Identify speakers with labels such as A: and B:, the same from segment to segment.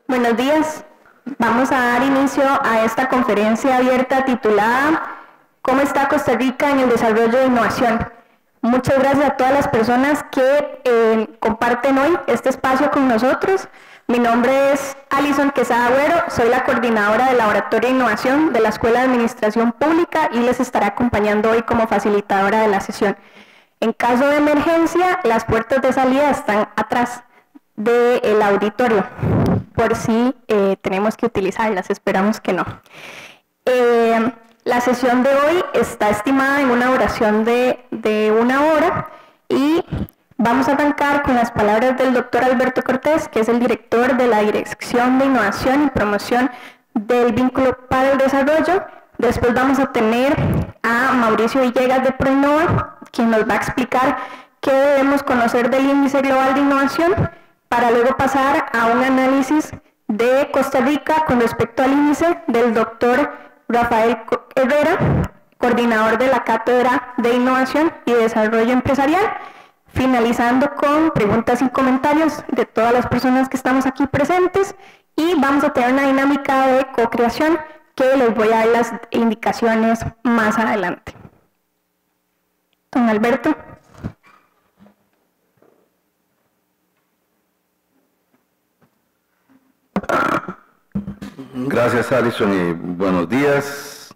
A: Buenos días. Vamos a dar inicio a esta conferencia abierta titulada ¿Cómo está Costa Rica en el desarrollo de innovación? Muchas gracias a todas las personas que comparten hoy este espacio con nosotros. Mi nombre es Alison Quesada Agüero, soy la coordinadora del Laboratorio de Innovación de la Escuela de Administración Pública y les estaré acompañando hoy como facilitadora de la sesión. En caso de emergencia, las puertas de salida están atrás del auditorio, por si tenemos que utilizarlas, esperamos que no. La sesión de hoy está estimada en una duración de 1 hora y vamos a arrancar con las palabras del doctor Alberto Cortés, que es el director de la Dirección de Innovación y Promoción del Vínculo para el Desarrollo. Después vamos a tener a Mauricio Villegas de ProInnova, quien nos va a explicar qué debemos conocer del Índice Global de Innovación, para luego pasar a un análisis de Costa Rica con respecto al índice del doctor Rafael Herrera, coordinador de la Cátedra de Innovación y Desarrollo Empresarial, finalizando con preguntas y comentarios de todas las personas que estamos aquí presentes, y vamos a tener una dinámica de co-creación que les voy a dar las indicaciones más adelante. Don Alberto.
B: Gracias, Alison, y buenos días.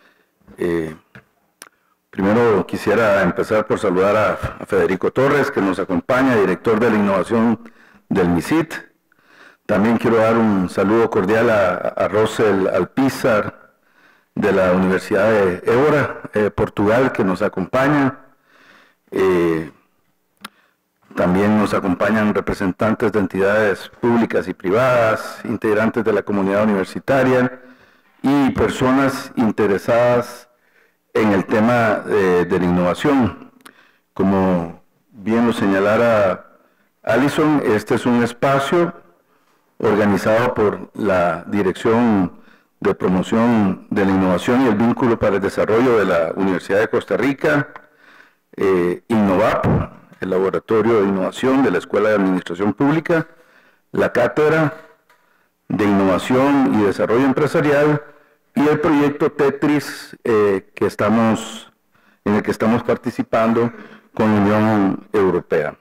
B: Primero quisiera empezar por saludar a Federico Torres, que nos acompaña, director de la innovación del MISIT. También quiero dar un saludo cordial a Rosel Alpizar, de la Universidad de Évora, Portugal, que nos acompaña. También nos acompañan representantes de entidades públicas y privadas, integrantes de la comunidad universitaria y personas interesadas en el tema de la innovación. Como bien lo señalara Alison, este es un espacio organizado por la Dirección de Promoción de la Innovación y el Vínculo para el Desarrollo de la Universidad de Costa Rica, Innovap, el Laboratorio de Innovación de la Escuela de Administración Pública, la Cátedra de Innovación y Desarrollo Empresarial y el proyecto Tetris en el que estamos participando con la Unión Europea.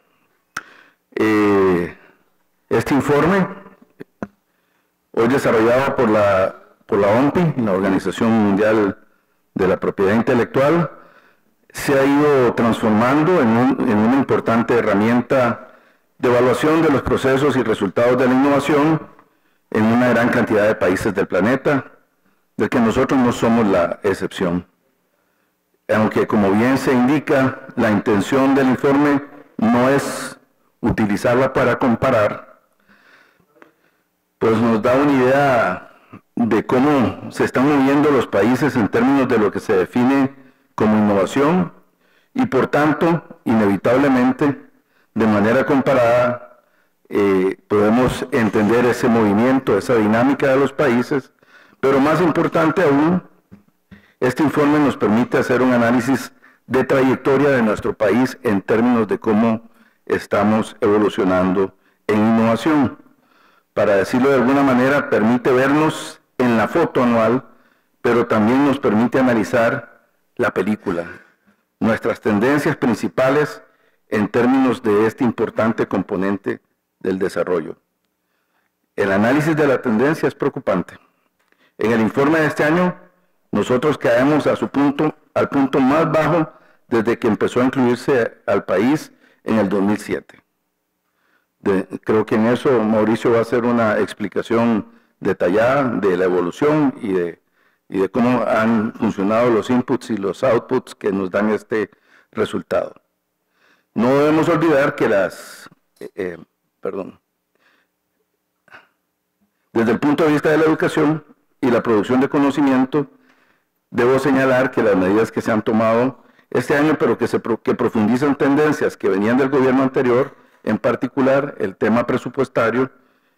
B: Este informe, hoy desarrollado por la OMPI, la Organización Mundial de la Propiedad Intelectual, se ha ido transformando en una importante herramienta de evaluación de los procesos y resultados de la innovación en una gran cantidad de países del planeta, del que nosotros no somos la excepción. Aunque, como bien se indica, la intención del informe no es utilizarla para comparar, pues nos da una idea de cómo se están moviendo los países en términos de lo que se define como innovación y, por tanto, inevitablemente, de manera comparada, podemos entender ese movimiento, esa dinámica de los países, pero más importante aún, este informe nos permite hacer un análisis de trayectoria de nuestro país en términos de cómo estamos evolucionando en innovación. Para decirlo de alguna manera, permite vernos en la foto anual, pero también nos permite analizar la película, nuestras tendencias principales en términos de este importante componente del desarrollo. El análisis de la tendencia es preocupante. En el informe de este año, nosotros caemos al punto más bajo desde que empezó a incluirse al país en el 2007. Creo que en eso Mauricio va a hacer una explicación detallada de la evolución y de cómo han funcionado los inputs y los outputs que nos dan este resultado. No debemos olvidar que desde el punto de vista de la educación y la producción de conocimiento, debo señalar que las medidas que se han tomado este año, pero que profundizan tendencias que venían del gobierno anterior, en particular el tema presupuestario,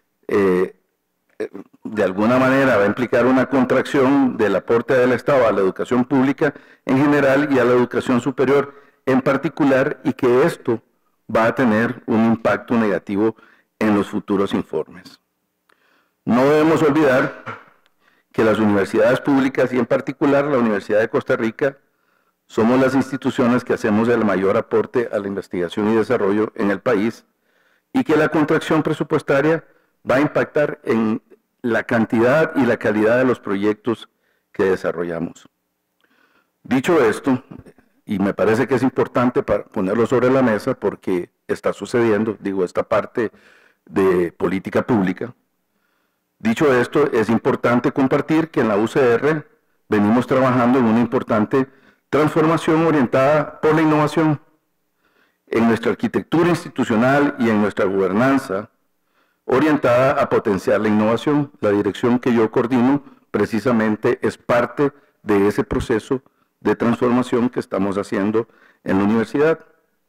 B: de alguna manera va a implicar una contracción del aporte del Estado a la educación pública en general y a la educación superior en particular, y que esto va a tener un impacto negativo en los futuros informes. No debemos olvidar que las universidades públicas y en particular la Universidad de Costa Rica somos las instituciones que hacemos el mayor aporte a la investigación y desarrollo en el país y que la contracción presupuestaria va a impactar en la cantidad y la calidad de los proyectos que desarrollamos. Dicho esto, y me parece que es importante para ponerlo sobre la mesa porque está sucediendo, digo, esta parte de política pública. Dicho esto, es importante compartir que en la UCR venimos trabajando en una importante transformación orientada por la innovación. En nuestra arquitectura institucional y en nuestra gobernanza, orientada a potenciar la innovación. La dirección que yo coordino precisamente es parte de ese proceso de transformación que estamos haciendo en la universidad.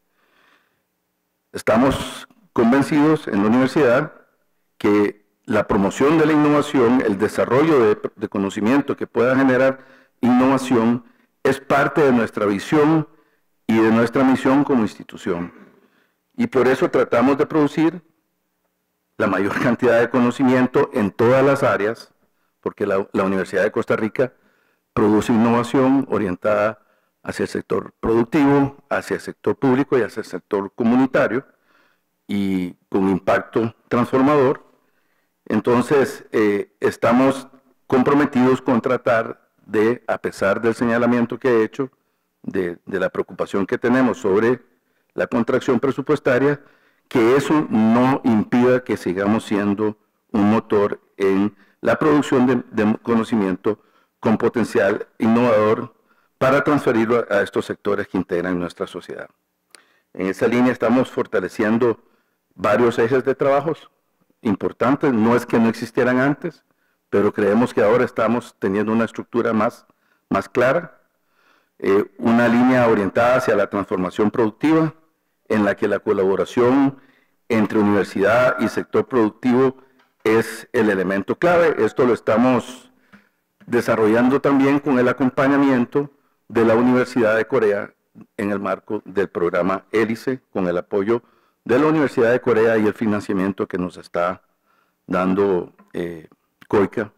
B: Estamos convencidos en la universidad que la promoción de la innovación, el desarrollo de conocimiento que pueda generar innovación, es parte de nuestra visión y de nuestra misión como institución. Y por eso tratamos de producir la mayor cantidad de conocimiento en todas las áreas, porque la Universidad de Costa Rica produce innovación orientada hacia el sector productivo, hacia el sector público y hacia el sector comunitario, y con impacto transformador. Entonces, estamos comprometidos con tratar de, a pesar del señalamiento que he hecho, de la preocupación que tenemos sobre la contracción presupuestaria, que eso no impida que sigamos siendo un motor en la producción de conocimiento con potencial innovador para transferirlo a estos sectores que integran nuestra sociedad. En esa línea estamos fortaleciendo varios ejes de trabajos importantes, no es que no existieran antes, pero creemos que ahora estamos teniendo una estructura más clara, una línea orientada hacia la transformación productiva, en la que la colaboración entre universidad y sector productivo es el elemento clave. Esto lo estamos desarrollando también con el acompañamiento de la Universidad de Corea en el marco del programa Hélice, con el apoyo de la Universidad de Corea y el financiamiento que nos está dando COICA.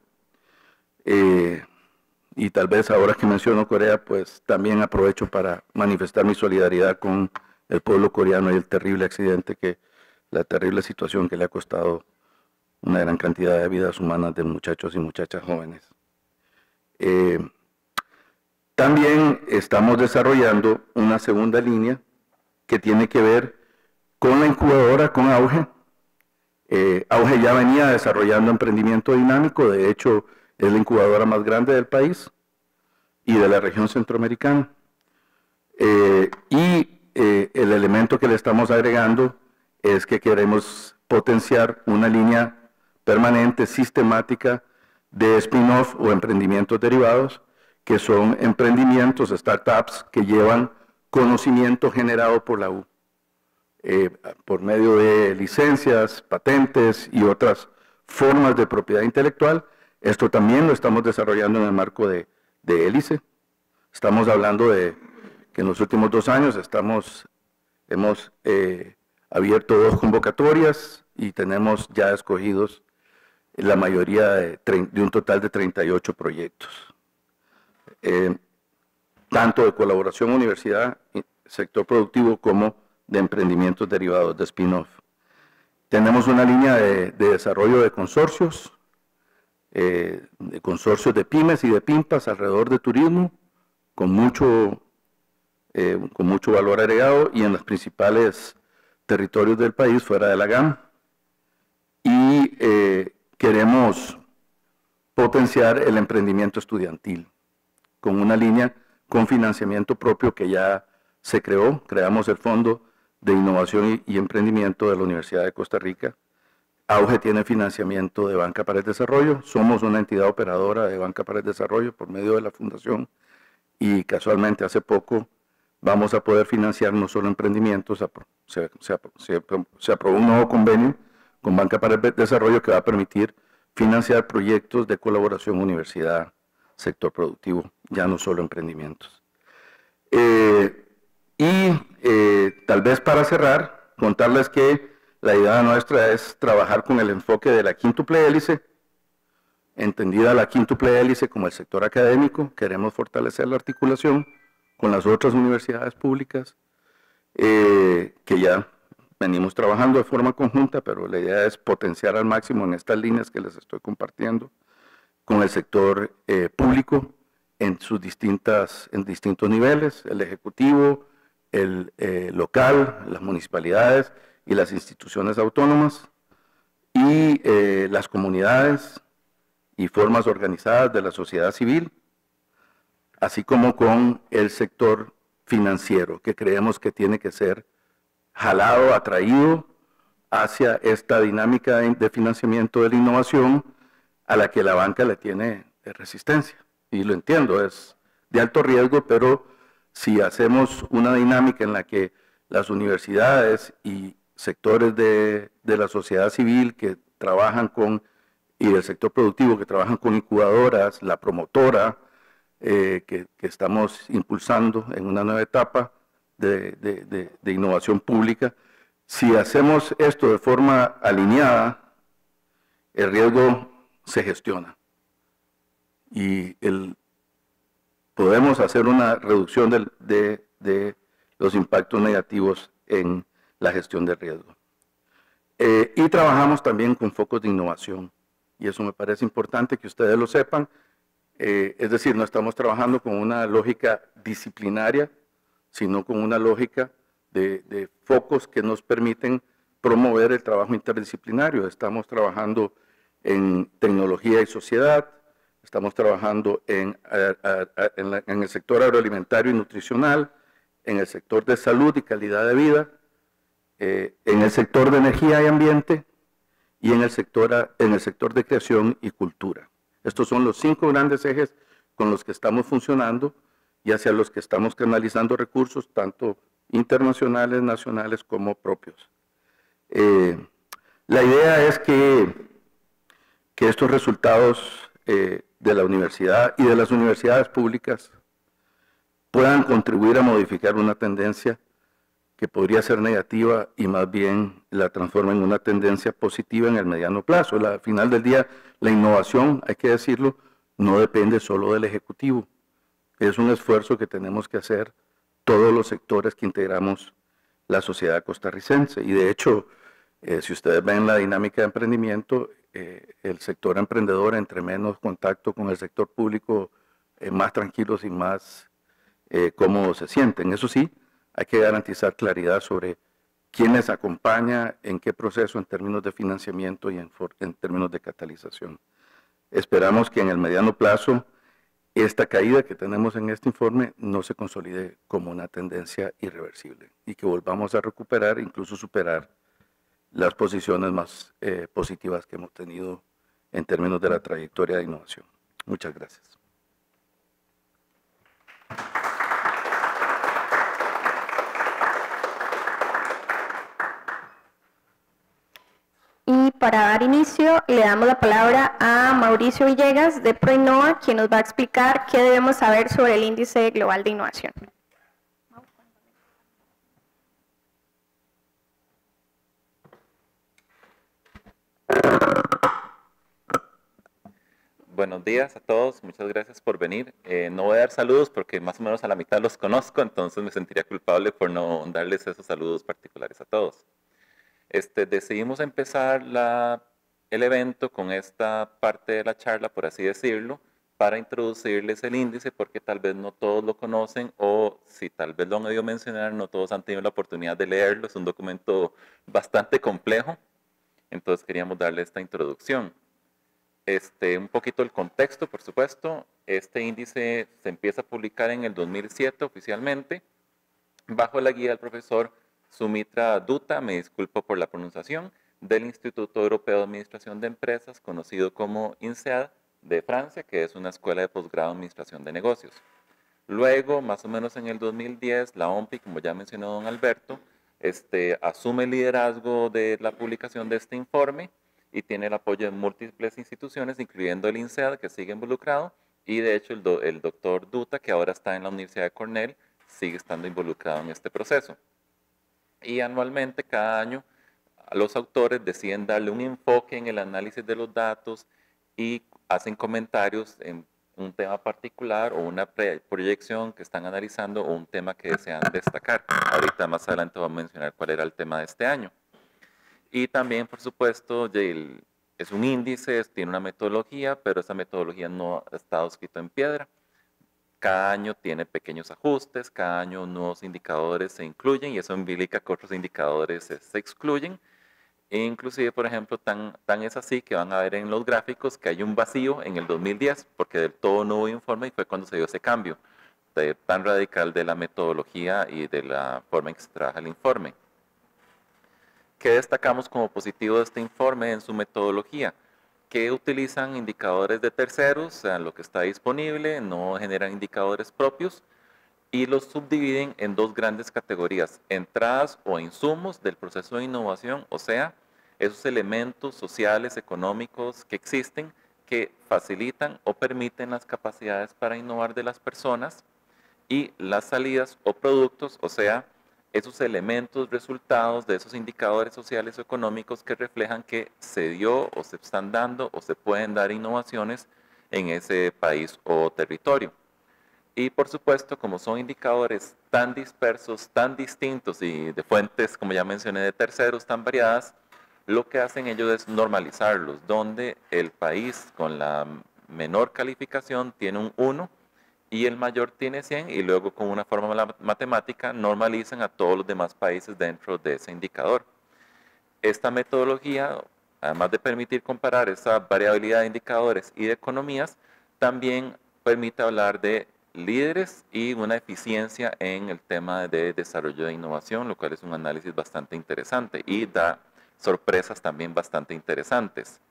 B: Y tal vez ahora que menciono Corea, pues también aprovecho para manifestar mi solidaridad con el pueblo coreano y el terrible accidente, la terrible situación que le ha costado una gran cantidad de vidas humanas de muchachos y muchachas jóvenes. También estamos desarrollando una segunda línea que tiene que ver con la incubadora, con Auge. Auge ya venía desarrollando emprendimiento dinámico, de hecho es la incubadora más grande del país y de la región centroamericana. El elemento que le estamos agregando es que queremos potenciar una línea permanente, sistemática, de spin-off o emprendimientos derivados, que son emprendimientos, startups, que llevan conocimiento generado por la U, por medio de licencias, patentes y otras formas de propiedad intelectual. Esto también lo estamos desarrollando en el marco de Hélice. Estamos hablando de que en los últimos 2 años hemos abierto 2 convocatorias y tenemos ya escogidos la mayoría de un total de 38 proyectos. Tanto de colaboración universidad, sector productivo, como de emprendimientos derivados de spin-off. Tenemos una línea de desarrollo de consorcios de pymes y de PIMPAS alrededor de turismo, con mucho valor agregado y en los principales territorios del país fuera de la GAM. Y queremos potenciar el emprendimiento estudiantil con una línea con financiamiento propio que ya se creó. Creamos el Fondo de Innovación y Emprendimiento de la Universidad de Costa Rica. Auge tiene financiamiento de Banca para el Desarrollo. Somos una entidad operadora de Banca para el Desarrollo por medio de la Fundación y casualmente hace poco vamos a poder financiar no solo emprendimientos, se aprobó un nuevo convenio con Banca para el Desarrollo que va a permitir financiar proyectos de colaboración universidad, sector productivo, ya no solo emprendimientos. Tal vez para cerrar, contarles que la idea nuestra es trabajar con el enfoque de la quíntuple hélice, entendida la quíntuple hélice como el sector académico. Queremos fortalecer la articulación con las otras universidades públicas, que ya venimos trabajando de forma conjunta, pero la idea es potenciar al máximo en estas líneas que les estoy compartiendo, con el sector público en distintos niveles, el ejecutivo, el local, las municipalidades y las instituciones autónomas, y las comunidades y formas organizadas de la sociedad civil, así como con el sector financiero, que creemos que tiene que ser jalado, atraído hacia esta dinámica de financiamiento de la innovación a la que la banca le tiene resistencia. Y lo entiendo, es de alto riesgo, pero si hacemos una dinámica en la que las universidades y sectores de la sociedad civil que trabajan con, y del sector productivo que trabajan con incubadoras, la promotora, que estamos impulsando en una nueva etapa de innovación pública, si hacemos esto de forma alineada, el riesgo se gestiona y podemos hacer una reducción de los impactos negativos en la gestión del riesgo. Y trabajamos también con focos de innovación, y eso me parece importante que ustedes lo sepan. Es decir, no estamos trabajando con una lógica disciplinaria, sino con una lógica de focos que nos permiten promover el trabajo interdisciplinario. Estamos trabajando en tecnología y sociedad, estamos trabajando en el sector agroalimentario y nutricional, en el sector de salud y calidad de vida, en el sector de energía y ambiente y en el sector de creación y cultura. Estos son los 5 grandes ejes con los que estamos funcionando y hacia los que estamos canalizando recursos, tanto internacionales, nacionales como propios. La idea es que estos resultados de la universidad y de las universidades públicas puedan contribuir a modificar una tendencia que podría ser negativa y más bien la transforma en una tendencia positiva en el mediano plazo. Al final del día, la innovación, hay que decirlo, no depende solo del Ejecutivo. Es un esfuerzo que tenemos que hacer todos los sectores que integramos la sociedad costarricense. Y de hecho, si ustedes ven la dinámica de emprendimiento, el sector emprendedor, entre menos contacto con el sector público, más tranquilos y más cómodos se sienten. Eso sí, hay que garantizar claridad sobre quién les acompaña, en qué proceso en términos de financiamiento y en términos de catalización. Esperamos que en el mediano plazo esta caída que tenemos en este informe no se consolide como una tendencia irreversible y que volvamos a recuperar, incluso superar las posiciones más positivas que hemos tenido en términos de la trayectoria de innovación. Muchas gracias.
A: Y para dar inicio, le damos la palabra a Mauricio Villegas de ProInnova, quien nos va a explicar qué debemos saber sobre el Índice Global de Innovación.
C: Buenos días a todos, muchas gracias por venir. No voy a dar saludos porque más o menos a la mitad los conozco, entonces me sentiría culpable por no darles esos saludos particulares a todos. Decidimos empezar el evento con esta parte de la charla, por así decirlo, para introducirles el índice, porque tal vez no todos lo conocen o si tal vez lo han oído mencionar, no todos han tenido la oportunidad de leerlo. Es un documento bastante complejo, entonces queríamos darle esta introducción. Un poquito el contexto, por supuesto. Este índice se empieza a publicar en el 2007 oficialmente, bajo la guía del profesor Sumitra Dutta, me disculpo por la pronunciación, del Instituto Europeo de Administración de Empresas, conocido como INSEAD, de Francia, que es una escuela de posgrado en Administración de Negocios. Luego, más o menos en el 2010, la OMPI, como ya mencionó don Alberto, asume el liderazgo de la publicación de este informe y tiene el apoyo de múltiples instituciones, incluyendo el INSEAD, que sigue involucrado, y de hecho el doctor Dutta, que ahora está en la Universidad de Cornell, sigue estando involucrado en este proceso. Y anualmente, cada año, los autores deciden darle un enfoque en el análisis de los datos y hacen comentarios en un tema particular o una proyección que están analizando o un tema que desean destacar. Ahorita más adelante voy a mencionar cuál era el tema de este año. Y también, por supuesto, es un índice, tiene una metodología, pero esa metodología no ha estado escrita en piedra. Cada año tiene pequeños ajustes, cada año nuevos indicadores se incluyen y eso implica que otros indicadores se excluyen. E inclusive, por ejemplo, tan es así que van a ver en los gráficos que hay un vacío en el 2010, porque del todo no hubo informe y fue cuando se dio ese cambio tan radical de la metodología y de la forma en que se trabaja el informe. ¿Qué destacamos como positivo de este informe en su metodología? Que utilizan indicadores de terceros, o sea, lo que está disponible, no generan indicadores propios, y los subdividen en dos grandes categorías: entradas o insumos del proceso de innovación, o sea, esos elementos sociales, económicos que existen que facilitan o permiten las capacidades para innovar de las personas, y las salidas o productos, o sea, esos elementos, resultados de esos indicadores sociales o económicos que reflejan que se dio o se están dando o se pueden dar innovaciones en ese país o territorio. Y por supuesto, como son indicadores tan dispersos, tan distintos y de fuentes, como ya mencioné, de terceros tan variadas, lo que hacen ellos es normalizarlos, donde el país con la menor calificación tiene un 1 y el mayor tiene 100, y luego con una fórmula matemática normalizan a todos los demás países dentro de ese indicador. Esta metodología, además de permitir comparar esa variabilidad de indicadores y de economías, también permite hablar de líderes y una eficiencia en el tema de desarrollo de innovación, lo cual es un análisis bastante interesante y da sorpresas también bastante interesantes.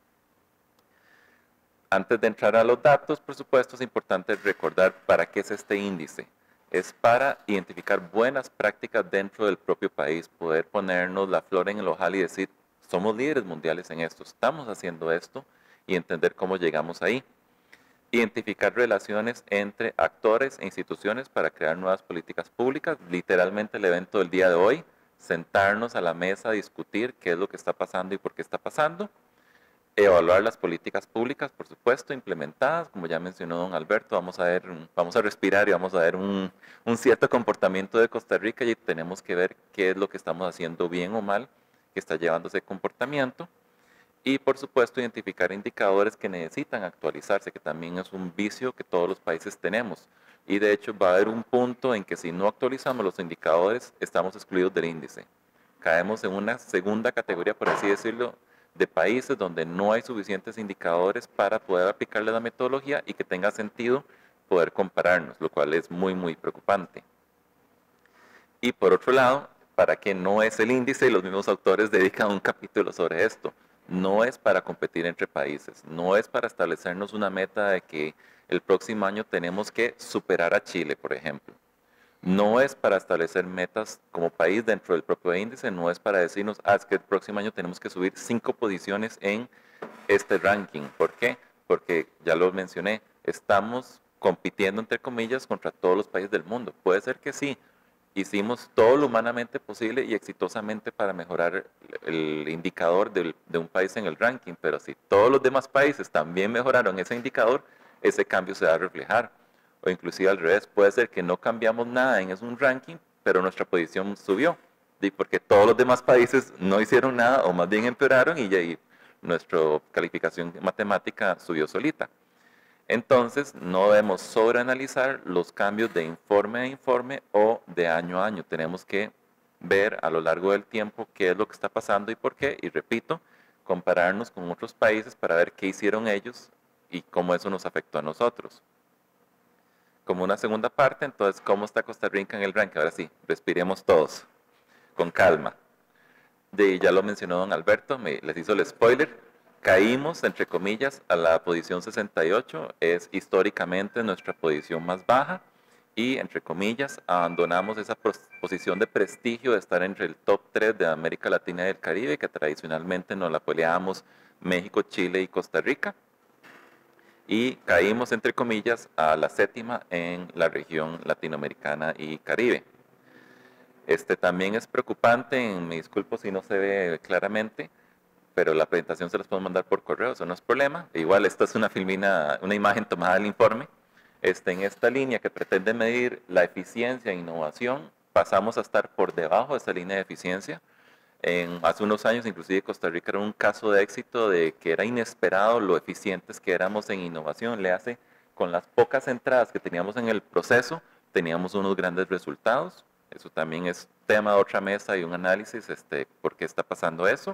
C: Antes de entrar a los datos, por supuesto, es importante recordar para qué es este índice. Es para identificar buenas prácticas dentro del propio país, poder ponernos la flor en el ojal y decir, somos líderes mundiales en esto, estamos haciendo esto, y entender cómo llegamos ahí. Identificar relaciones entre actores e instituciones para crear nuevas políticas públicas, literalmente el evento del día de hoy, sentarnos a la mesa a discutir qué es lo que está pasando y por qué está pasando. Evaluar las políticas públicas, por supuesto, implementadas, como ya mencionó don Alberto, vamos a respirar y vamos a ver un cierto comportamiento de Costa Rica y tenemos que ver qué es lo que estamos haciendo bien o mal que está llevando ese comportamiento. Y por supuesto, identificar indicadores que necesitan actualizarse, que también es un vicio que todos los países tenemos. Y de hecho va a haber un punto en que si no actualizamos los indicadores, estamos excluidos del índice. Caemos en una segunda categoría, por así decirlo, de países donde no hay suficientes indicadores para poder aplicarle la metodología y que tenga sentido poder compararnos, lo cual es muy, muy preocupante. Y por otro lado, para qué no es el índice, y los mismos autores dedican un capítulo sobre esto. No es para competir entre países, no es para establecernos una meta de que el próximo año tenemos que superar a Chile, por ejemplo. No es para establecer metas como país dentro del propio índice, no es para decirnos, es que el próximo año tenemos que subir 5 posiciones en este ranking. ¿Por qué? Porque ya lo mencioné, estamos compitiendo, entre comillas, contra todos los países del mundo. Puede ser que sí, hicimos todo lo humanamente posible y exitosamente para mejorar el indicador de un país en el ranking, pero si todos los demás países también mejoraron ese indicador, ese cambio se va a reflejar. O inclusive al revés, puede ser que no cambiamos nada en un ranking, pero nuestra posición subió, porque todos los demás países no hicieron nada o más bien empeoraron y nuestra calificación matemática subió solita. Entonces, no debemos sobreanalizar los cambios de informe a informe o de año a año. Tenemos que ver a lo largo del tiempo qué es lo que está pasando y por qué. Y repito, compararnos con otros países para ver qué hicieron ellos y cómo eso nos afectó a nosotros. Como una segunda parte, entonces, ¿cómo está Costa Rica en el ranking? Ahora sí, respiremos todos, con calma. Ya lo mencionó don Alberto, les hizo el spoiler. Caímos, entre comillas, a la posición 68, es históricamente nuestra posición más baja y, entre comillas, abandonamos esa posición de prestigio de estar entre el top 3 de América Latina y del Caribe, que tradicionalmente nos la peleábamos México, Chile y Costa Rica. Y caímos, entre comillas, a la 7ª en la región latinoamericana y Caribe. También es preocupante, me disculpo si no se ve claramente, pero la presentación se las puedo mandar por correo, eso no es problema. Igual esta es una imagen tomada del informe. En esta línea que pretende medir la eficiencia e innovación, pasamos a estar por debajo de esa línea de eficiencia. Hace unos años, inclusive Costa Rica era un caso de éxito de que era inesperado lo eficientes que éramos en innovación. Con las pocas entradas que teníamos en el proceso, teníamos unos grandes resultados. Eso también es tema de otra mesa y un análisis, por qué está pasando eso.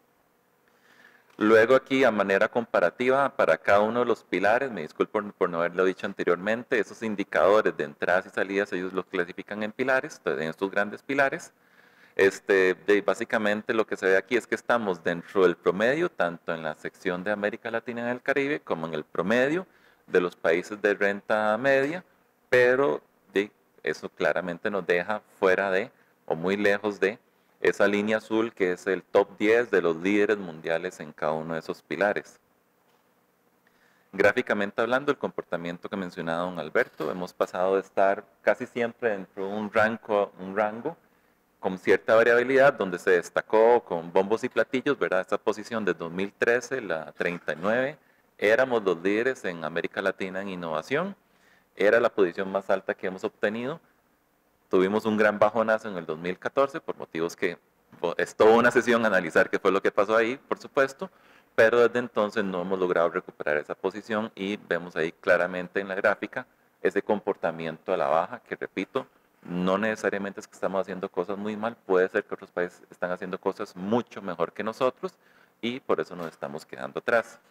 C: Luego aquí, a manera comparativa, para cada uno de los pilares, me disculpo por no haberlo dicho anteriormente, esos indicadores de entradas y salidas, ellos los clasifican en pilares, entonces en estos grandes pilares. Básicamente lo que se ve aquí es que estamos dentro del promedio, tanto en la sección de América Latina y el Caribe, como en el promedio de los países de renta media, pero eso claramente nos deja fuera de, o muy lejos de, esa línea azul que es el top 10 de los líderes mundiales en cada uno de esos pilares. Gráficamente hablando, el comportamiento que mencionaba don Alberto, hemos pasado de estar casi siempre dentro de un rango con cierta variabilidad, donde se destacó con bombos y platillos, ¿verdad? Esta posición de 2013, la 39, éramos los líderes en América Latina en innovación, era la posición más alta que hemos obtenido. Tuvimos un gran bajonazo en el 2014, por motivos que es toda una sesión analizar qué fue lo que pasó ahí, por supuesto, pero desde entonces no hemos logrado recuperar esa posición y vemos ahí claramente en la gráfica ese comportamiento a la baja, que repito, no necesariamente es que estamos haciendo cosas muy mal, puede ser que otros países están haciendo cosas mucho mejor que nosotros y por eso nos estamos quedando atrás.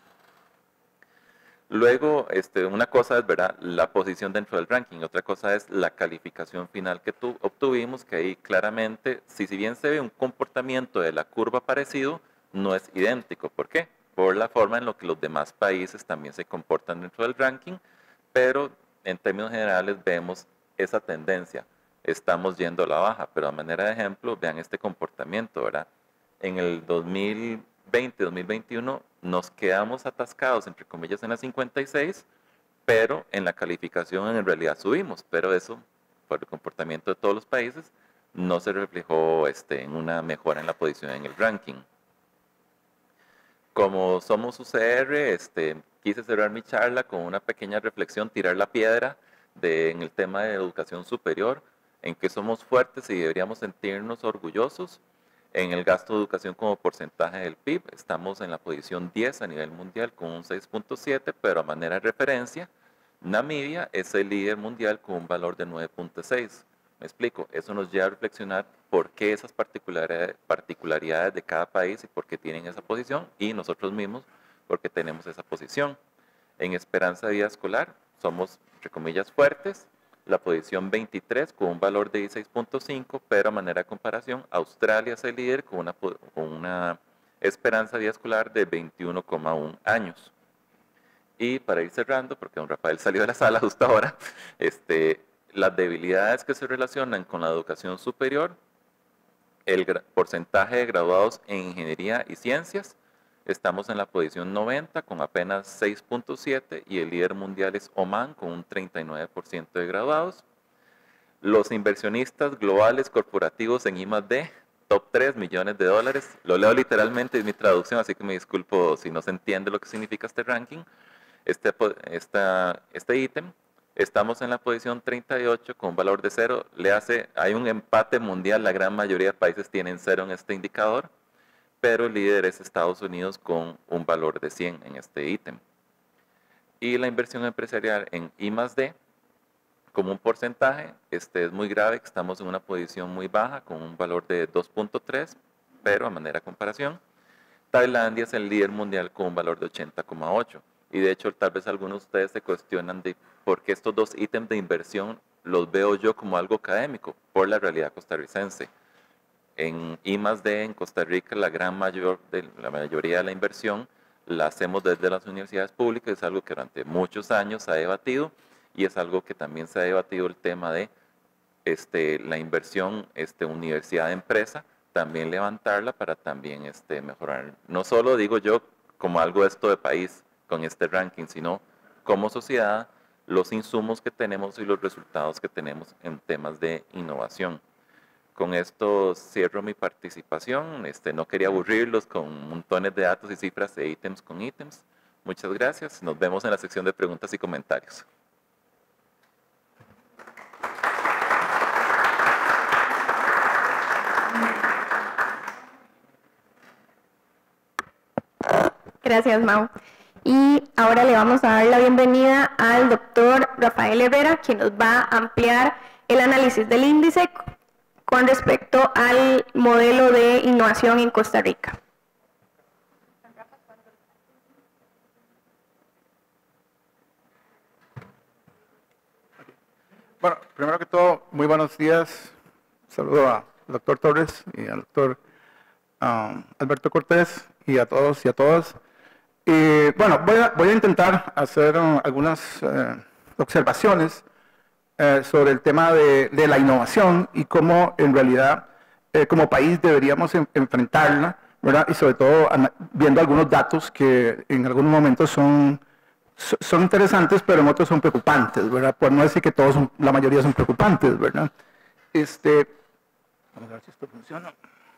C: Luego, una cosa es, ¿verdad?, la posición dentro del ranking, otra cosa es la calificación final que obtuvimos, que ahí claramente, si bien se ve un comportamiento de la curva parecido, no es idéntico. ¿Por qué? Por la forma en la que los demás países también se comportan dentro del ranking, pero en términos generales vemos esa tendencia. Estamos yendo a la baja, pero a manera de ejemplo, vean este comportamiento, ¿verdad? En el 2020-2021 nos quedamos atascados, entre comillas, en la 56, pero en la calificación en realidad subimos, pero eso, por el comportamiento de todos los países, no se reflejó en una mejora en la posición en el ranking. Como somos UCR, quise cerrar mi charla con una pequeña reflexión, tirar la piedra en el tema de educación superior, en que somos fuertes y deberíamos sentirnos orgullosos. En el gasto de educación como porcentaje del PIB, estamos en la posición 10 a nivel mundial con un 6.7, pero a manera de referencia, Namibia es el líder mundial con un valor de 9.6. Me explico, eso nos lleva a reflexionar por qué esas particularidades de cada país y por qué tienen esa posición, y nosotros mismos por qué tenemos esa posición. En esperanza de vida escolar, somos, entre comillas, fuertes, la posición 23 con un valor de 16.5, pero a manera de comparación, Australia es el líder con una esperanza de vida escolar de 21,1 años. Y para ir cerrando, porque don Rafael salió de la sala justo ahora, las debilidades que se relacionan con la educación superior, el porcentaje de graduados en ingeniería y ciencias, estamos en la posición 90 con apenas 6.7 y el líder mundial es Oman con un 39% de graduados. Los inversionistas globales corporativos en I+D, top 3 millones de dólares. Lo leo literalmente, es mi traducción, así que me disculpo si no se entiende lo que significa este ranking. Este ítem, estamos en la posición 38 con un valor de 0. Hay un empate mundial, la gran mayoría de países tienen 0 en este indicador, pero el líder es Estados Unidos con un valor de 100 en este ítem. Y la inversión empresarial en I+D, como un porcentaje, es muy grave, que estamos en una posición muy baja, con un valor de 2.3, pero a manera de comparación, Tailandia es el líder mundial con un valor de 80,8. Y de hecho, tal vez algunos de ustedes se cuestionan de por qué estos dos ítems de inversión los veo yo como algo académico, por la realidad costarricense. En I+D en Costa Rica la mayoría de la inversión la hacemos desde las universidades públicas, es algo que durante muchos años se ha debatido y es algo que también se ha debatido el tema de la inversión universidad-empresa, también levantarla para también mejorar. No solo digo yo como algo esto de país con este ranking, sino como sociedad, los insumos que tenemos y los resultados que tenemos en temas de innovación. con esto cierro mi participación. No quería aburrirlos con montones de datos y cifras de ítems con ítems. Muchas gracias. Nos vemos en la sección de preguntas y comentarios.
A: Gracias, Mau. Y ahora le vamos a dar la bienvenida al doctor Rafael Herrera, quien nos va a ampliar el análisis del índice con respecto al modelo de innovación en Costa Rica.
D: Bueno, primero que todo, muy buenos días. Saludo al doctor Torres y al doctor Alberto Cortés y a todos y a todas. Bueno, voy a intentar hacer algunas observaciones sobre el tema de la innovación y cómo en realidad como país deberíamos enfrentarla, ¿verdad? Y sobre todo viendo algunos datos que en algunos momentos son interesantes, pero en otros son preocupantes, ¿verdad? Por no decir que la mayoría son preocupantes, ¿verdad? Vamos a ver si esto funciona.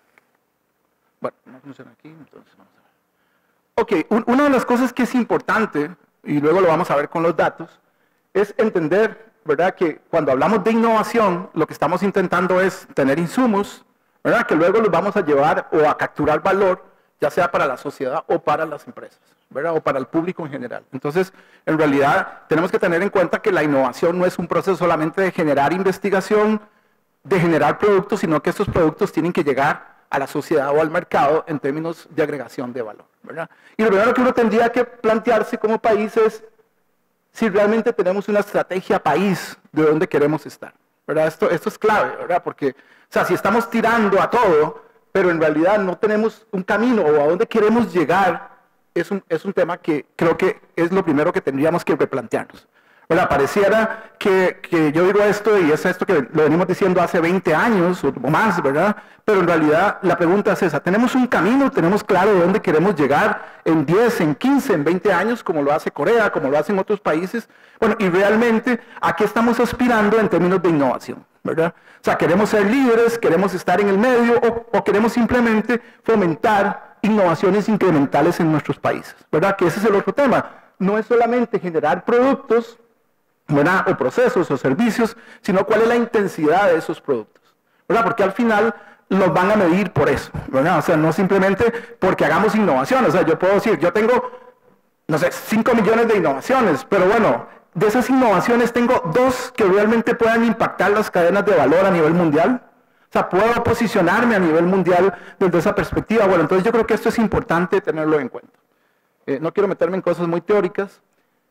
D: Bueno, no funciona aquí, entonces vamos a ver. Ok, una de las cosas que es importante, y luego lo vamos a ver con los datos, es entender, ¿verdad?, que cuando hablamos de innovación, lo que estamos intentando es tener insumos, ¿verdad?, que luego los vamos a llevar o a capturar valor, ya sea para la sociedad o para las empresas, ¿verdad?, o para el público en general. Entonces, en realidad, tenemos que tener en cuenta que la innovación no es un proceso solamente de generar investigación, de generar productos, sino que estos productos tienen que llegar a la sociedad o al mercado en términos de agregación de valor, ¿verdad? Y lo primero que uno tendría que plantearse como país es si realmente tenemos una estrategia país de dónde queremos estar, ¿verdad? Esto es clave, ¿verdad? Porque, o sea, si estamos tirando a todo, pero en realidad no tenemos un camino o a dónde queremos llegar, es un tema que creo que es lo primero que tendríamos que replantearnos. Bueno, pareciera que yo digo esto y es esto que lo venimos diciendo hace 20 años o más, ¿verdad? Pero en realidad la pregunta es esa, ¿tenemos un camino? ¿Tenemos claro de dónde queremos llegar en 10, en 15, en 20 años, como lo hace Corea, como lo hacen otros países? Bueno, y realmente, ¿a qué estamos aspirando en términos de innovación? ¿Verdad? O sea, ¿queremos ser líderes? ¿Queremos estar en el medio? ¿O queremos simplemente fomentar innovaciones incrementales en nuestros países? ¿Verdad? Que ese es el otro tema. No es solamente generar productos, ¿verdad?, o procesos o servicios, sino cuál es la intensidad de esos productos, ¿verdad? Porque al final los van a medir por eso, ¿verdad? O sea, no simplemente porque hagamos innovación. O sea, yo puedo decir, yo tengo, no sé, 5 millones de innovaciones, pero bueno, de esas innovaciones tengo 2 que realmente puedan impactar las cadenas de valor a nivel mundial. O sea, puedo posicionarme a nivel mundial desde esa perspectiva. Bueno, entonces yo creo que esto es importante tenerlo en cuenta. No quiero meterme en cosas muy teóricas.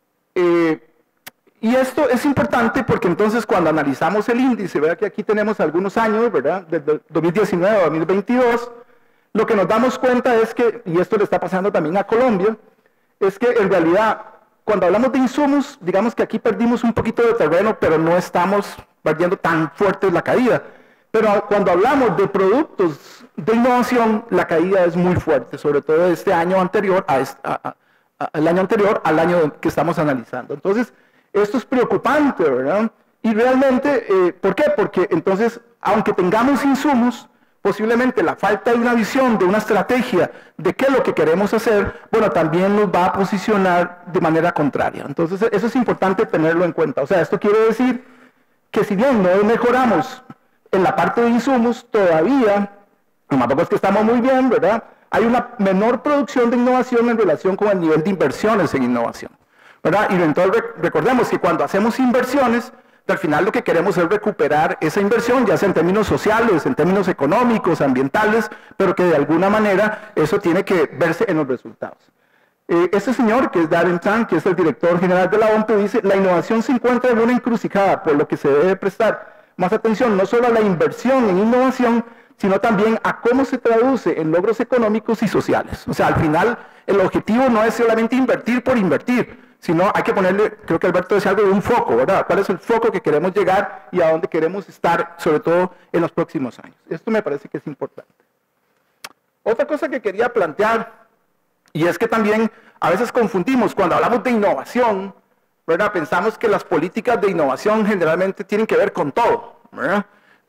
D: Y esto es importante porque entonces cuando analizamos el índice, ¿verdad?, que aquí tenemos algunos años, ¿verdad?, desde 2019 a 2022, lo que nos damos cuenta es que, y esto le está pasando también a Colombia, es que en realidad, cuando hablamos de insumos, digamos que aquí perdimos un poquito de terreno, pero no estamos perdiendo tan fuerte la caída. Pero cuando hablamos de productos de innovación, la caída es muy fuerte, sobre todo de este año anterior al año anterior al año que estamos analizando. Entonces, esto es preocupante, ¿verdad? Y realmente, ¿por qué? Porque entonces, aunque tengamos insumos, posiblemente la falta de una visión, de una estrategia, de qué es lo que queremos hacer, bueno, también nos va a posicionar de manera contraria. Entonces, eso es importante tenerlo en cuenta. O sea, esto quiere decir que si bien no mejoramos en la parte de insumos, todavía, tampoco es que estamos muy bien, ¿verdad?, hay una menor producción de innovación en relación con el nivel de inversiones en innovación, ¿verdad? Y entonces recordemos que cuando hacemos inversiones, al final lo que queremos es recuperar esa inversión, ya sea en términos sociales, en términos económicos, ambientales, pero que de alguna manera eso tiene que verse en los resultados. Este señor, que es Darren Tang, que es el director general de la OMP, dice, la innovación se encuentra en una encrucijada, por lo que se debe prestar más atención no solo a la inversión en innovación, sino también a cómo se traduce en logros económicos y sociales. O sea, al final, el objetivo no es solamente invertir por invertir, sino hay que ponerle, creo que Alberto decía algo de un foco, ¿verdad? ¿Cuál es el foco que queremos llegar y a dónde queremos estar, sobre todo en los próximos años? Esto me parece que es importante. Otra cosa que quería plantear, y es que también a veces confundimos cuando hablamos de innovación, ¿verdad? Pensamos que las políticas de innovación generalmente tienen que ver con todo, ¿verdad?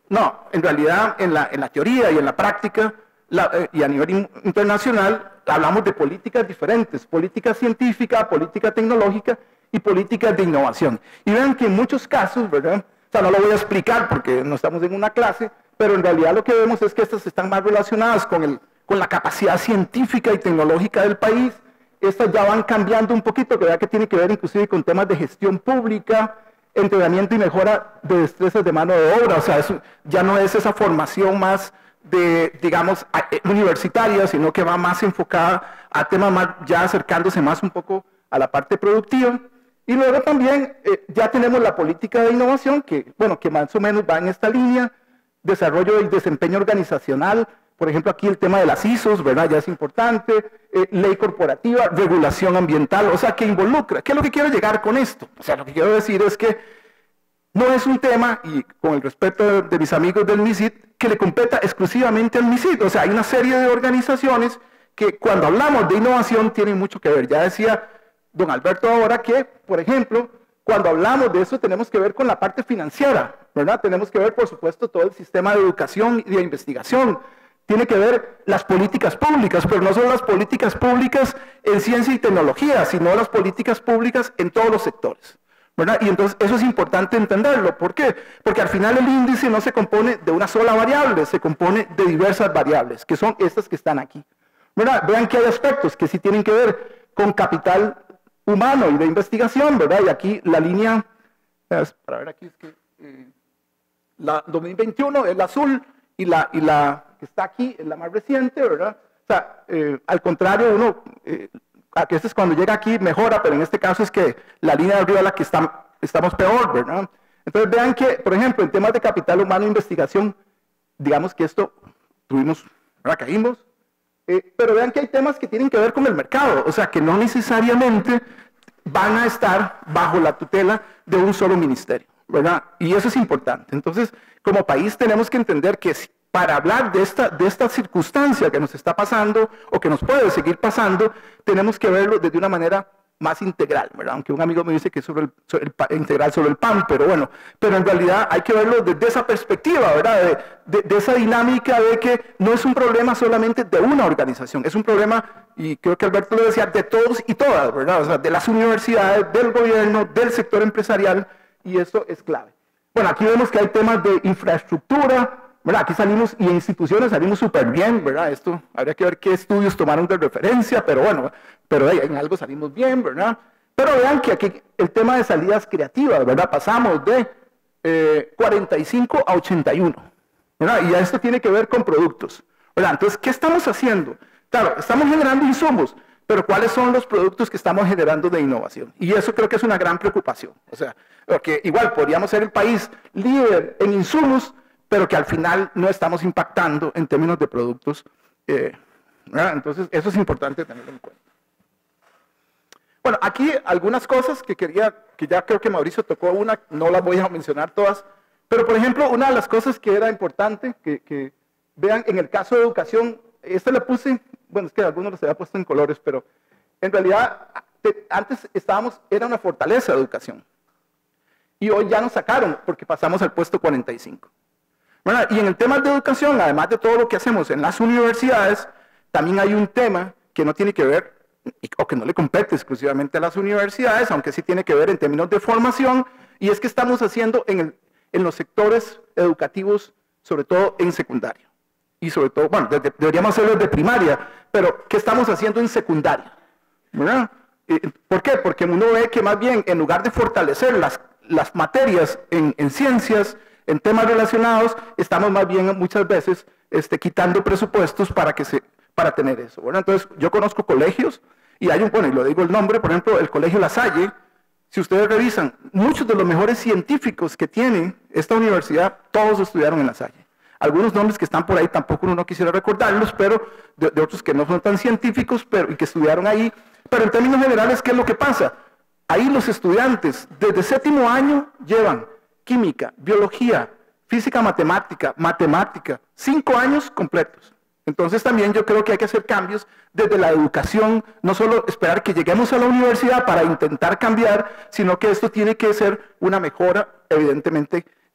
D: No, en realidad en la teoría y en la práctica y a nivel internacional hablamos de políticas diferentes, política científica, política tecnológica y políticas de innovación. Y vean que en muchos casos, ¿verdad? O sea, no lo voy a explicar porque no estamos en una clase, pero en realidad lo que vemos es que estas están más relacionadas con la capacidad científica y tecnológica del país. Estas ya van cambiando un poquito, que tiene que ver inclusive con temas de gestión pública, entrenamiento y mejora de destrezas de mano de obra. O sea, eso ya no es esa formación más de, digamos, universitaria, sino que va más enfocada a temas más, ya acercándose más un poco a la parte productiva. Y luego también ya tenemos la política de innovación, que, bueno, que más o menos va en esta línea, desarrollo y desempeño organizacional. Por ejemplo, aquí el tema de las ISOs, ¿verdad? Ya es importante, ley corporativa, regulación ambiental, o sea, que involucra. ¿Qué es lo que quiero llegar con esto? O sea, lo que quiero decir es que no es un tema, y con el respeto de mis amigos del MISID, que le competa exclusivamente al MISID. O sea, hay una serie de organizaciones que cuando hablamos de innovación tienen mucho que ver. Ya decía don Alberto ahora que, por ejemplo, cuando hablamos de eso tenemos que ver con la parte financiera, ¿verdad? Tenemos que ver, por supuesto, todo el sistema de educación y de investigación. Tiene que ver las políticas públicas, pero no solo las políticas públicas en ciencia y tecnología, sino las políticas públicas en todos los sectores, ¿verdad? Y entonces eso es importante entenderlo. ¿Por qué? Porque al final el índice no se compone de una sola variable, se compone de diversas variables, que son estas que están aquí, ¿verdad? Vean que hay aspectos que sí tienen que ver con capital humano y de investigación, ¿verdad? Y aquí la línea, para ver aquí es que la 2021 es la azul y la que está aquí es la más reciente, ¿verdad? O sea, al contrario, uno, a veces cuando llega aquí mejora, pero en este caso es que la línea de arriba es la que estamos peor, ¿verdad? Entonces vean que, por ejemplo, en temas de capital humano e investigación, digamos que esto tuvimos, ¿verdad? Caímos, pero vean que hay temas que tienen que ver con el mercado, o sea, que no necesariamente van a estar bajo la tutela de un solo ministerio, ¿verdad? Y eso es importante. Entonces, como país tenemos que entender que para hablar de esta circunstancia que nos está pasando o que nos puede seguir pasando, tenemos que verlo desde una manera más integral, ¿verdad? Aunque un amigo me dice que es integral sobre el pan, pero bueno, pero en realidad hay que verlo desde esa perspectiva, ¿verdad? De esa dinámica de que no es un problema solamente de una organización, es un problema, y creo que Alberto lo decía, de todos y todas, ¿verdad? O sea, de las universidades, del gobierno, del sector empresarial, y eso es clave. Bueno, aquí vemos que hay temas de infraestructura, ¿verdad? Aquí salimos, y en instituciones salimos súper bien, ¿verdad? Esto habría que ver qué estudios tomaron de referencia, pero bueno, pero en algo salimos bien, ¿verdad? Pero vean que aquí el tema de salidas creativas, ¿verdad? Pasamos de 45 a 81, ¿verdad? Y esto tiene que ver con productos, ¿verdad? Entonces, ¿qué estamos haciendo? Claro, estamos generando insumos, pero ¿cuáles son los productos que estamos generando de innovación? Y eso creo que es una gran preocupación. O sea, porque igual podríamos ser el país líder en insumos, pero que al final no estamos impactando en términos de productos. ¿Verdad? Entonces, eso es importante tenerlo en cuenta. Bueno, aquí algunas cosas que ya creo que Mauricio tocó una, no las voy a mencionar todas, pero por ejemplo, una de las cosas que era importante, que vean en el caso de educación, esta le puse, bueno, es que algunos los había puesto en colores, pero en realidad antes era una fortaleza de educación. Y hoy ya nos sacaron porque pasamos al puesto 45. Bueno, y en el tema de educación, además de todo lo que hacemos en las universidades, también hay un tema que no tiene que ver, o que no le compete exclusivamente a las universidades, aunque sí tiene que ver en términos de formación, y es que estamos haciendo en los sectores educativos, sobre todo en secundaria. Y sobre todo, bueno, deberíamos hacerlo desde primaria, pero ¿qué estamos haciendo en secundaria? ¿Verdad? ¿Por qué? Porque uno ve que más bien, en lugar de fortalecer las materias en ciencias, en temas relacionados, estamos más bien muchas veces quitando presupuestos para tener eso, ¿verdad? Entonces, yo conozco colegios, y hay bueno, y lo digo el nombre, por ejemplo, el Colegio La Salle. Si ustedes revisan, muchos de los mejores científicos que tiene esta universidad, todos estudiaron en La Salle. Algunos nombres que están por ahí tampoco uno no quisiera recordarlos, pero de otros que no son tan científicos, y que estudiaron ahí. Pero en términos generales, ¿qué es lo que pasa? Ahí los estudiantes, desde séptimo año, llevan química, biología, física, matemática, 5 años completos. Entonces también yo creo que hay que hacer cambios desde la educación, no solo esperar que lleguemos a la universidad para intentar cambiar, sino que esto tiene que ser una mejora, evidentemente,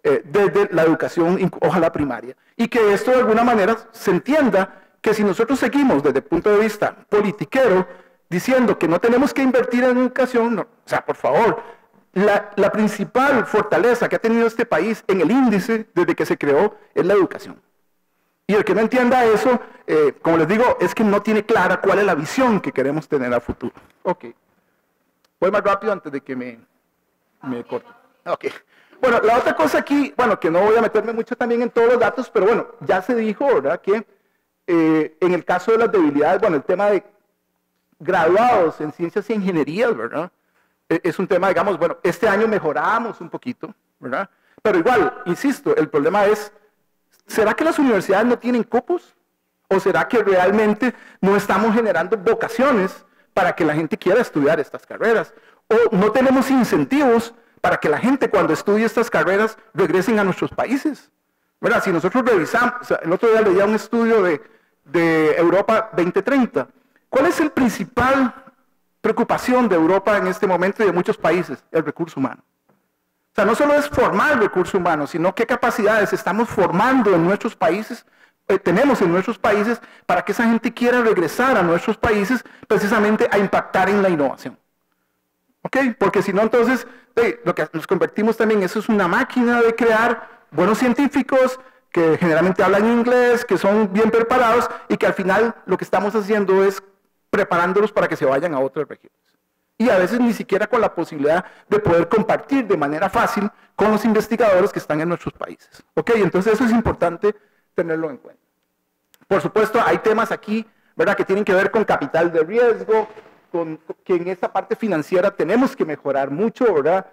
D: desde la educación, ojalá primaria. Y que esto de alguna manera se entienda que si nosotros seguimos desde el punto de vista politiquero diciendo que no tenemos que invertir en educación, no, o sea, por favor, la principal fortaleza que ha tenido este país en el índice desde que se creó es la educación. Y el que no entienda eso, como les digo, es que no tiene clara cuál es la visión que queremos tener a futuro. Ok. Voy más rápido antes de que me corte. Ok. Bueno, la otra cosa aquí, bueno, que no voy a meterme mucho también en todos los datos, pero bueno, ya se dijo, ¿verdad?, que en el caso de las debilidades, bueno, el tema de graduados en ciencias e ingenierías, ¿verdad?, es un tema, digamos, bueno, este año mejoramos un poquito, ¿verdad? Pero igual, insisto, el problema es, ¿será que las universidades no tienen cupos? ¿O será que realmente no estamos generando vocaciones para que la gente quiera estudiar estas carreras? ¿O no tenemos incentivos para que la gente cuando estudie estas carreras regresen a nuestros países? ¿Verdad? Si nosotros revisamos, o sea, el otro día leía un estudio de Europa 2030, ¿cuál es el principal preocupación de Europa en este momento y de muchos países? El recurso humano. O sea, no solo es formar recurso humano, sino qué capacidades estamos formando en nuestros países, tenemos en nuestros países, para que esa gente quiera regresar a nuestros países precisamente a impactar en la innovación. ¿Ok? Porque si no, entonces, lo que nos convertimos también, eso es una máquina de crear buenos científicos que generalmente hablan inglés, que son bien preparados y que al final lo que estamos haciendo es preparándolos para que se vayan a otras regiones. Y a veces ni siquiera con la posibilidad de poder compartir de manera fácil con los investigadores que están en nuestros países. ¿Ok? Entonces eso es importante tenerlo en cuenta. Por supuesto, hay temas aquí, ¿verdad?, que tienen que ver con capital de riesgo, que en esta parte financiera tenemos que mejorar mucho, ¿verdad?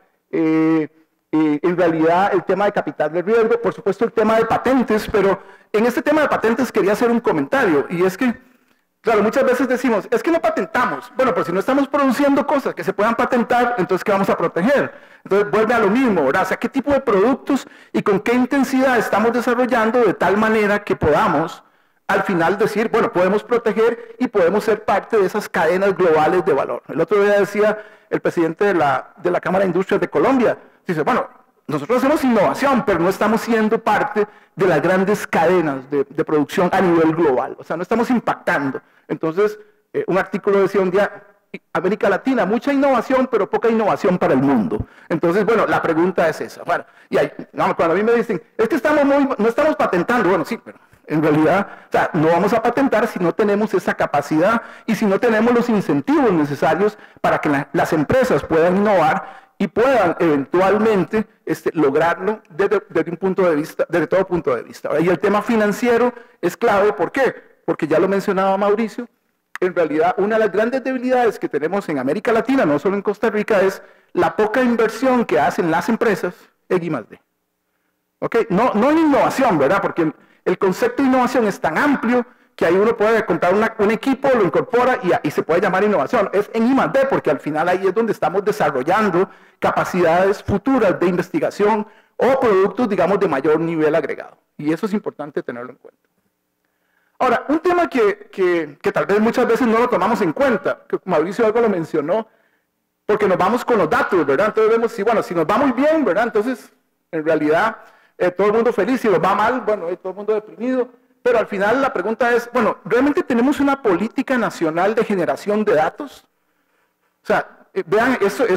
D: En realidad, el tema de capital de riesgo, por supuesto, el tema de patentes, pero en este tema de patentes quería hacer un comentario, y es que, claro, muchas veces decimos, es que no patentamos. Bueno, pero si no estamos produciendo cosas que se puedan patentar, entonces, ¿qué vamos a proteger? Entonces, vuelve a lo mismo, ¿verdad? O sea, ¿qué tipo de productos y con qué intensidad estamos desarrollando de tal manera que podamos, al final, decir, bueno, podemos proteger y podemos ser parte de esas cadenas globales de valor? El otro día decía el presidente de la Cámara de Industrias de Colombia, dice, bueno, nosotros hacemos innovación, pero no estamos siendo parte de las grandes cadenas de producción a nivel global. O sea, no estamos impactando. Entonces, un artículo decía un día, América Latina, mucha innovación, pero poca innovación para el mundo. Entonces, bueno, la pregunta es esa. Bueno, y ahí, cuando a mí me dicen, es que no estamos patentando, bueno, sí, pero en realidad, o sea, no vamos a patentar si no tenemos esa capacidad y si no tenemos los incentivos necesarios para que las empresas puedan innovar y puedan eventualmente lograrlo desde un punto de vista, desde todo punto de vista. Y el tema financiero es clave, ¿por qué? Porque ya lo mencionaba Mauricio, en realidad una de las grandes debilidades que tenemos en América Latina, no solo en Costa Rica, es la poca inversión que hacen las empresas en I+D. ¿Ok? No en innovación, ¿verdad? Porque el concepto de innovación es tan amplio que ahí uno puede comprar un equipo, lo incorpora y se puede llamar innovación. Es en I+D, porque al final ahí es donde estamos desarrollando capacidades futuras de investigación o productos, digamos, de mayor nivel agregado. Y eso es importante tenerlo en cuenta. Ahora, un tema que tal vez muchas veces no lo tomamos en cuenta, que Mauricio algo lo mencionó, porque nos vamos con los datos, ¿verdad? Entonces vemos, bueno, si nos va muy bien, ¿verdad? Entonces, en realidad, todo el mundo feliz, si nos va mal, bueno, todo el mundo deprimido. Pero al final la pregunta es, bueno, ¿realmente tenemos una política nacional de generación de datos? O sea, vean,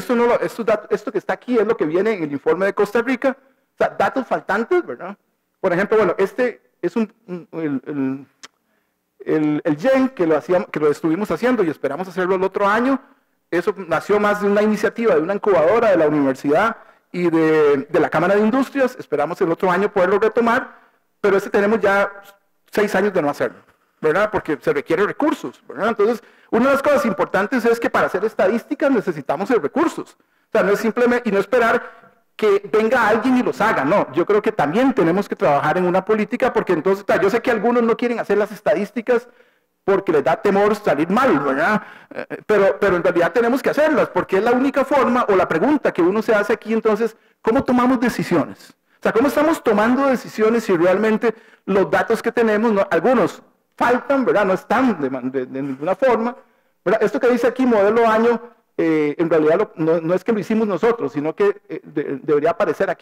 D: esto que está aquí es lo que viene en el informe de Costa Rica. O sea, datos faltantes, ¿verdad? Por ejemplo, bueno, este es el GEN que lo estuvimos haciendo y esperamos hacerlo el otro año. Eso nació más de una iniciativa de una incubadora de la universidad y de la Cámara de Industrias. Esperamos el otro año poderlo retomar, pero tenemos ya 6 años de no hacerlo, ¿verdad? Porque se requiere recursos, ¿verdad? Entonces, una de las cosas importantes es que para hacer estadísticas necesitamos recursos. O sea, no es simplemente, y no esperar que venga alguien y los haga, no. Yo creo que también tenemos que trabajar en una política, porque entonces, yo sé que algunos no quieren hacer las estadísticas porque les da temor salir mal, ¿verdad? Pero en realidad tenemos que hacerlas, porque es la única forma, o la pregunta que uno se hace aquí, entonces, ¿cómo tomamos decisiones? O sea, ¿cómo estamos tomando decisiones si realmente los datos que tenemos, algunos faltan, ¿verdad? No están de ninguna forma, ¿verdad? Esto que dice aquí, modelo año, en realidad no es que lo hicimos nosotros, sino que debería aparecer aquí.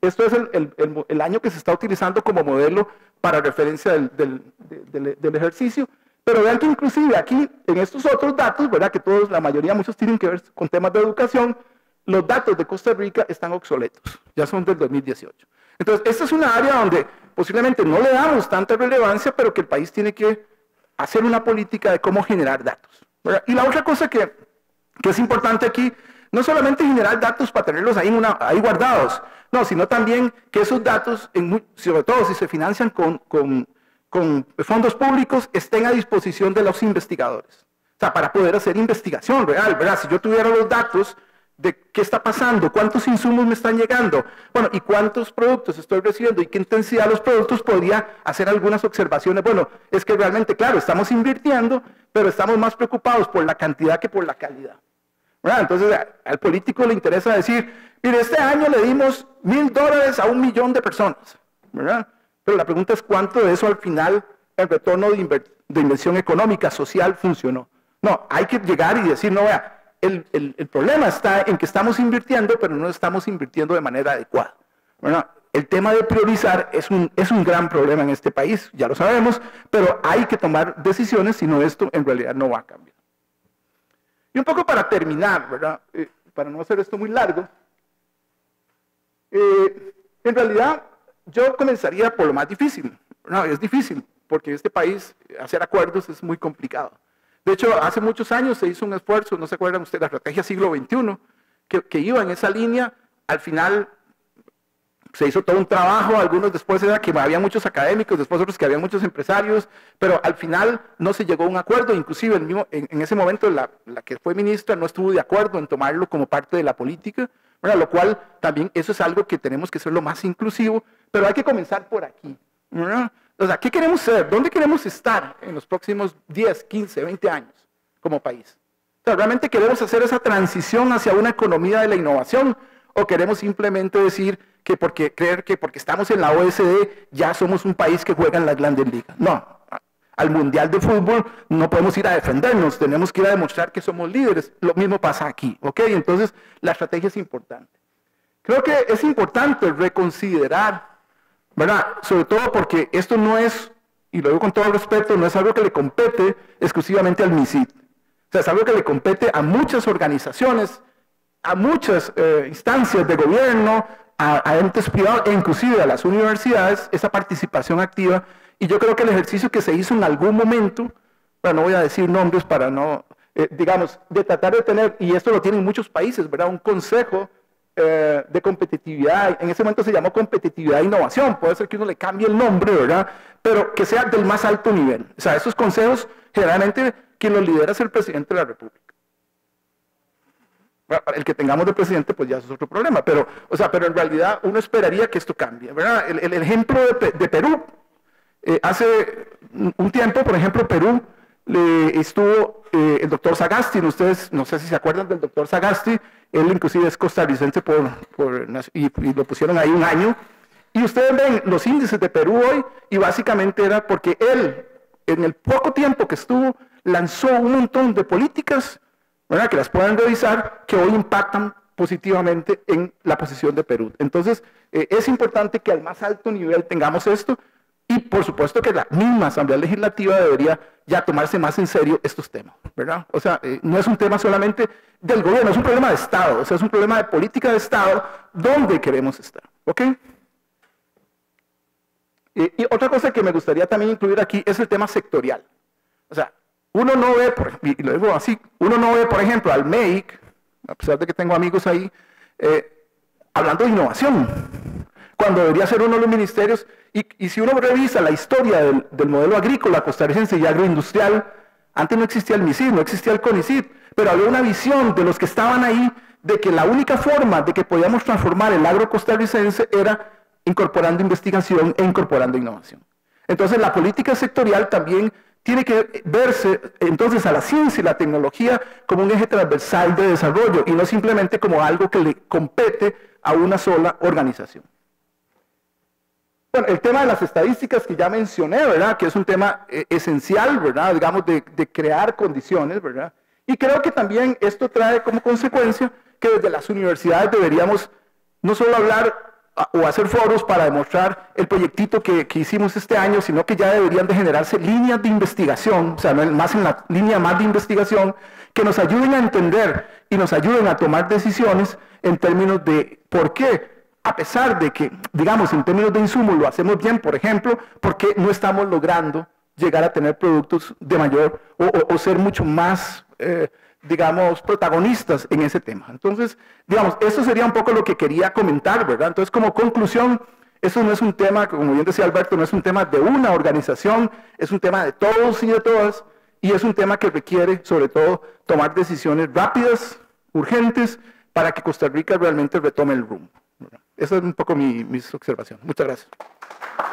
D: Esto es el año que se está utilizando como modelo para referencia del ejercicio. Pero vean que inclusive aquí, en estos otros datos, ¿verdad? Que todos, la mayoría, muchos tienen que ver con temas de educación, los datos de Costa Rica están obsoletos, ya son del 2018. Entonces, esta es una área donde posiblemente no le damos tanta relevancia, pero que el país tiene que hacer una política de cómo generar datos, ¿verdad? Y la otra cosa que es importante aquí, no solamente generar datos para tenerlos ahí, ahí guardados, no, sino también que esos datos, sobre todo si se financian con fondos públicos, estén a disposición de los investigadores. O sea, para poder hacer investigación real, ¿verdad? Si yo tuviera los datos de qué está pasando, cuántos insumos me están llegando, bueno, y cuántos productos estoy recibiendo y qué intensidad de los productos, podría hacer algunas observaciones. Bueno, es que realmente, claro, estamos invirtiendo, pero estamos más preocupados por la cantidad que por la calidad, ¿verdad? Entonces, al político le interesa decir, mire, este año le dimos $1,000 a 1 millón de personas, ¿verdad? Pero la pregunta es cuánto de eso al final, el retorno de inversión económica, social, funcionó. No, hay que llegar y decir, no, vea, el problema está en que estamos invirtiendo, pero no estamos invirtiendo de manera adecuada. Bueno, el tema de priorizar es un gran problema en este país, ya lo sabemos, pero hay que tomar decisiones, si no esto en realidad no va a cambiar. Y un poco para terminar, ¿verdad? Para no hacer esto muy largo, en realidad yo comenzaría por lo más difícil. No, es difícil, porque en este país hacer acuerdos es muy complicado. De hecho, hace muchos años se hizo un esfuerzo, no se acuerdan ustedes, la estrategia siglo XXI, que iba en esa línea. Al final se hizo todo un trabajo, algunos después era que había muchos académicos, después otros que había muchos empresarios, pero al final no se llegó a un acuerdo. Inclusive en ese momento la que fue ministra no estuvo de acuerdo en tomarlo como parte de la política, ¿verdad? Lo cual también eso es algo que tenemos que ser lo más inclusivo, pero hay que comenzar por aquí, ¿verdad? O sea, ¿qué queremos ser? ¿Dónde queremos estar en los próximos 10, 15, 20 años como país? O sea, ¿realmente queremos hacer esa transición hacia una economía de la innovación? ¿O queremos simplemente decir creer que porque estamos en la OSD ya somos un país que juega en las grandes ligas? No, al Mundial de Fútbol no podemos ir a defendernos, tenemos que ir a demostrar que somos líderes. Lo mismo pasa aquí, ¿ok? Entonces, la estrategia es importante. Creo que es importante reconsiderar, ¿verdad? Sobre todo porque esto no es, y lo digo con todo respeto, no es algo que le compete exclusivamente al MISID. O sea, es algo que le compete a muchas organizaciones, a muchas instancias de gobierno, a entes privados e inclusive a las universidades, esa participación activa. Y yo creo que el ejercicio que se hizo en algún momento, bueno, no voy a decir nombres para no, digamos, de tratar de tener, y esto lo tienen muchos países, ¿verdad? Un consejo de competitividad, en ese momento se llamó competitividad e innovación, puede ser que uno le cambie el nombre, ¿verdad? Pero que sea del más alto nivel. O sea, esos consejos, generalmente, quien los lidera es el presidente de la República. El que tengamos de presidente, pues ya es otro problema, pero en realidad uno esperaría que esto cambie, ¿verdad? El ejemplo de Perú, hace un tiempo, por ejemplo, Perú, estuvo el doctor Sagasti, ustedes no sé si se acuerdan del doctor Sagasti, él inclusive es costarricense y lo pusieron ahí un año, y ustedes ven los índices de Perú hoy, y básicamente era porque él, en el poco tiempo que estuvo, lanzó un montón de políticas, ¿verdad? Que las pueden revisar, que hoy impactan positivamente en la posición de Perú. Entonces, es importante que al más alto nivel tengamos esto, y por supuesto que la misma Asamblea Legislativa debería ya tomarse más en serio estos temas, ¿verdad? O sea, no es un tema solamente del gobierno, es un problema de Estado, o sea, es un problema de política de Estado, ¿dónde queremos estar? ¿Ok? Y otra cosa que me gustaría también incluir aquí es el tema sectorial. O sea, uno no ve, y lo digo así, uno no ve, por ejemplo, al MEIC, a pesar de que tengo amigos ahí, hablando de innovación, cuando debería ser uno de los ministerios, y si uno revisa la historia del modelo agrícola costarricense y agroindustrial, antes no existía el MISID, no existía el CONICIT, pero había una visión de los que estaban ahí, de que la única forma de que podíamos transformar el agro costarricense era incorporando investigación e incorporando innovación. Entonces la política sectorial también tiene que verse entonces a la ciencia y la tecnología como un eje transversal de desarrollo y no simplemente como algo que le compete a una sola organización. Bueno, el tema de las estadísticas que ya mencioné, ¿verdad? Que es un tema esencial, ¿verdad? Digamos, de crear condiciones, ¿verdad? Y creo que también esto trae como consecuencia que desde las universidades deberíamos no solo hablar o hacer foros para demostrar el proyectito que hicimos este año, sino que ya deberían de generarse líneas de investigación, o sea, más en la línea más de investigación, que nos ayuden a entender y nos ayuden a tomar decisiones en términos de por qué, a pesar de que, digamos, en términos de insumos lo hacemos bien, por ejemplo, por qué no estamos logrando llegar a tener productos de mayor o ser mucho más, digamos, protagonistas en ese tema. Entonces, digamos, eso sería un poco lo que quería comentar, ¿verdad? Entonces, como conclusión, eso no es un tema, como bien decía Alberto, no es un tema de una organización, es un tema de todos y de todas, y es un tema que requiere, sobre todo, tomar decisiones rápidas, urgentes, para que Costa Rica realmente retome el rumbo, ¿verdad? Esa es un poco mis observaciones. Muchas gracias.